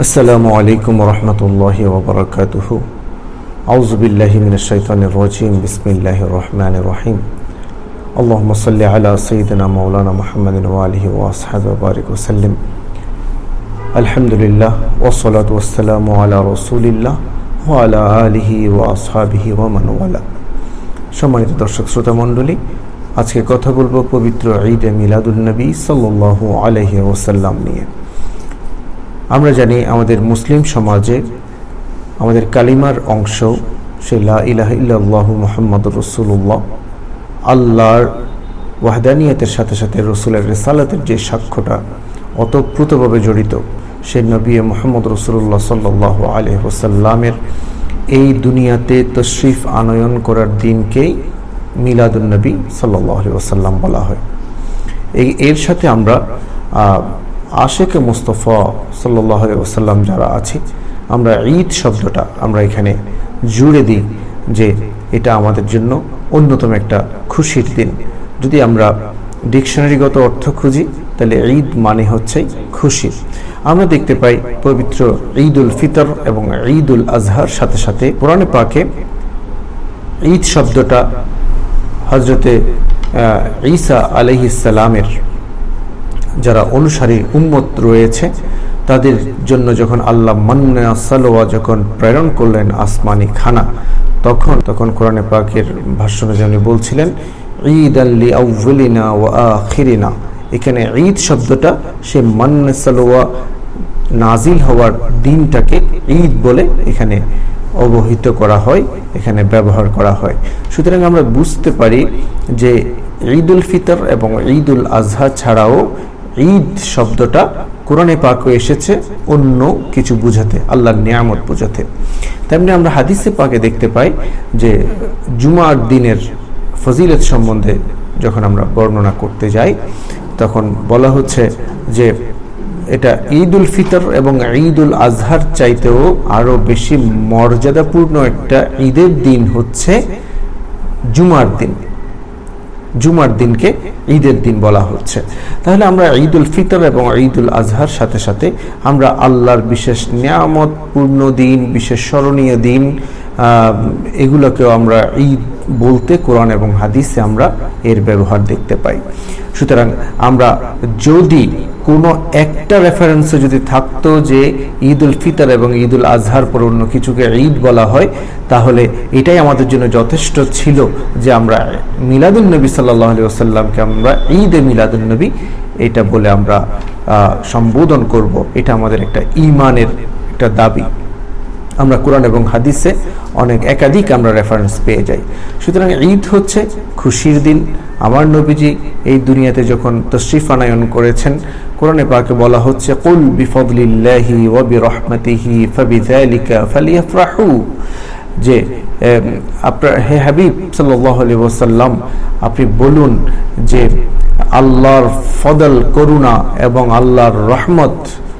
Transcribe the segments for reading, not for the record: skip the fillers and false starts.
السلام عليكم ورحمة الله وبركاته. أعوذ بالله من الشيطان الرجيم. بسم الله الرحمن الرحيم. اللهم صل على سيدنا مولانا محمد وآله وأصحابه وبارك وسلم. الحمد لله والصلاة والسلام على رسول الله وعلى آله وأصحابه ومن والاه. সম্মানিত দর্শক শ্রোতা মণ্ডলী, আজকে কথা বলবো পবিত্র ঈদে মিলাদুন নবী সাল্লাল্লাহু আলাইহি ওয়াসাল্লাম নিয়ে। আমরা জানি আমাদের মুসলিম সমাজে আমাদের কালিমার অংশ সে লা ইলাহা ইল্লাল্লাহু মুহাম্মাদুর রাসূলুল্লাহ, আল্লাহর ওয়াহদানিয়তের সাথে সাথে রাসূলের রিসালাতের যে সাক্ষ্যটা ওতপ্রোতভাবে জড়িত, সেই নবী মুহাম্মদ রাসূলুল্লাহ সাল্লাল্লাহু আলাইহি ওয়াসাল্লামের এই দুনিয়াতে তশরিফ আনয়ন করার দিনকেই মিলাদুন নবী সাল্লাল্লাহু আলাইহি ওয়াসাল্লাম বলা হয়। এর সাথে আমরা আশেকে মুস্তফা সাল্লাল্লাহু আলাইহি ওয়াসাল্লাম যারা আছি, আমরা ঈদ শব্দটা আমরা এখানে জুড়ে দিই যে এটা আমাদের জন্য অন্যতম একটা খুশির দিন। যদি আমরা ডিকশনারিগত অর্থ খুঁজি তাহলে ঈদ মানে হচ্ছে খুশি। আমরা দেখতে পাই পবিত্র ঈদুল ফিতর এবং ঈদুল আজহার সাথে সাথে কোরআনে পাকে ঈদ শব্দটা হযরতে ঈসা আলাইহিস সালামের যারা অনুসারী উম্মত রয়েছে তাদের জন্য যখন আল্লাহ মান্না সালোয়া যখন প্রেরণ করলেন আসমানি খানা, তখন কোরআনে পাকের ভাষণে যেন বলছিলেন ঈদাল লিআউলিনা ওয়া আখিরিনা। এখানে ঈদ শব্দটা সে মান্না সালোয়া নাজিল হওয়ার দিনটাকে ঈদ বলে এখানে অবহিত করা হয়, এখানে ব্যবহার করা হয়। সুতরাং আমরা বুঝতে পারি যে ঈদুল ফিতর এবং ঈদুল আজহা ছাড়াও ঈদ শব্দটা কোরআনে পাকে এসেছে অন্য কিছু বুঝাতে, আল্লাহর নিয়ামত বোঝাতে। তেমনি আমরা হাদিসে পাকে দেখতে পাই যে জুমার দিনের ফজিলত সম্বন্ধে যখন আমরা বর্ণনা করতে যাই তখন বলা হচ্ছে যে এটা ঈদুল ফিতর এবং ঈদুল আজহার চাইতেও আরো বেশি মর্যাদাপূর্ণ একটা ঈদের দিন হচ্ছে জুমার দিন। জুমার দিনকে ঈদের দিন বলা হচ্ছে। তাহলে আমরা ঈদুল ফিতর এবং ঈদুল আজহার সাথে সাথে আমরা আল্লাহর বিশেষ নিয়ামতপূর্ণ দিন, বিশেষ স্মরণীয় দিন, এগুলোকেও আমরা ঈদ বলতে কোরআন এবং হাদিসে আমরা এর ব্যবহার দেখতে পাই। সুতরাং আমরা যদি কোনো একটা রেফারেন্সে যদি থাকতো যে ঈদুল ফিতর এবং ঈদুল আজহার পর অন্য কিছুকে ঈদ বলা হয়, তাহলে এটাই আমাদের জন্য যথেষ্ট ছিল যে আমরা মিলাদুন নবী সাল্লাল্লাহু আলাইহি ওয়াসাল্লামকে আমরা ঈদে মিলাদুন নবী এটা বলে আমরা সম্বোধন করব। এটা আমাদের একটা ঈমানের একটা দাবি। আমরা কোরআন এবং হাদিসে একাধিক আমরা রেফারেন্স পেয়ে যাই। সুতরাং ঈদ হচ্ছে খুশির দিন। আমার নবীজি এই দুনিয়াতে যখন তশরিফ আনয়ন করেছেন, কোরআনে পাকে বলা হচ্ছে কুল বিফদলিল্লাহি ওয়া বিরহমাতিহি ফাবিযালিকা ফালিয়াফরাহু, যে আপনার হে হাবিব সাল্লাল্লাহু আলাইহি ওয়াসাল্লাম আপনি বলুন যে আল্লাহর ফদল, করুণা এবং আল্লাহর রহমত,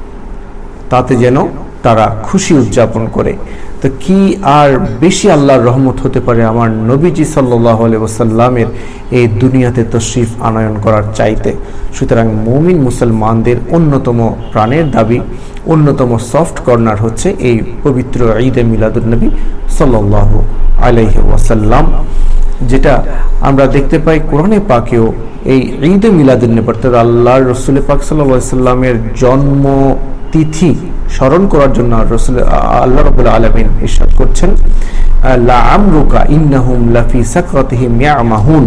তাতে যেন তারা খুশি উদযাপন করে। তো কি আর বেশি আল্লাহর রহমত হতে পারে আমার নবীজি সাল্লাল্লাহু আলাইহি ওয়াসাল্লামের এই দুনিয়াতে তশরিফ আনয়ন করার চাইতে। সুতরাং মুমিন মুসলমানদের অন্যতম প্রাণের দাবি, অন্যতম সফট কর্নার হচ্ছে এই পবিত্র ঈদে মিলাদুন নবী সাল্লাল্লাহু আলাইহি ওয়াসাল্লাম, যেটা আমরা দেখতে পাই কোরআনে পাকেও এই ঈদে মিলাদুন নবী অর্থাৎ আল্লাহর রাসূল পাক সাল্লাল্লাহু আলাইহি ওয়াসাল্লামের জন্ম তিথি স্মরণ করার জন্য আল্লাহ রাব্বুল আলামিন ইরশাদ করছেন লা আমরুকা ইন্নাহুম লাফি সাকরাতিহিম ইয়ামাহুন,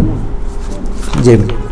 যে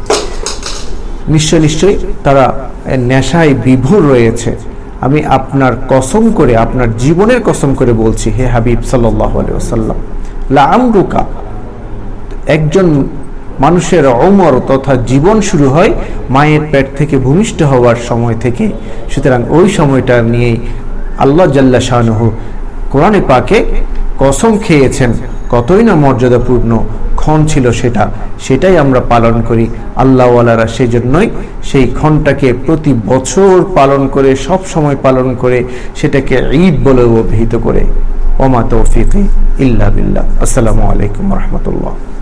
নিশ্চয় তারা নেশায় বিভোর রয়েছে। আমি আপনার কসম করে, আপনার জীবনের কসম করে বলছি হে হাবিব সাল্লাল্লাহু আলাইহি ওয়াসাল্লাম, লা আমরুকা, একজন মানুষের ওমর তথা জীবন শুরু হয় মায়ের পেট থেকে ভূমিষ্ঠ হওয়ার সময় থেকে। সুতরাং ওই সময়টা নিয়েই আল্লাহ জাল্লা শানুহু কোরআনে পাকে কসম খেয়েছেন। কতই না মর্যাদাপূর্ণ ক্ষণ ছিল সেটাই আমরা পালন করি। আল্লাহওয়ালারা সেই জন্যই সেই ক্ষণটাকে প্রতি বছর পালন করে, সব সময় পালন করে, সেটাকে ঈদ বলে অভিহিত করে। ওমা তৌফিকি ইল্লা বিল্লাহ। আসসালামু আলাইকুম ওয়া রাহমাতুল্লাহ।